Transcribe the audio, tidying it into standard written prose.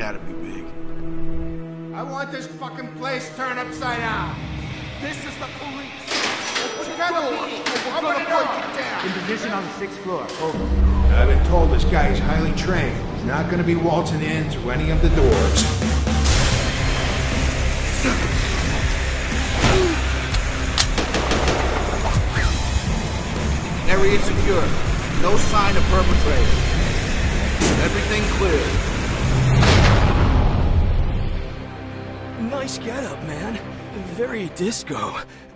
gotta be big. I want this fucking place turned upside down. This is the police. What kind of people? I'm gonna break you down. In position on the 6th floor. Over. I've been told this guy is highly trained. He's not gonna be waltzing in through any of the doors. Area secure. No sign of perpetrator. Everything clear. Nice getup, man. Very disco.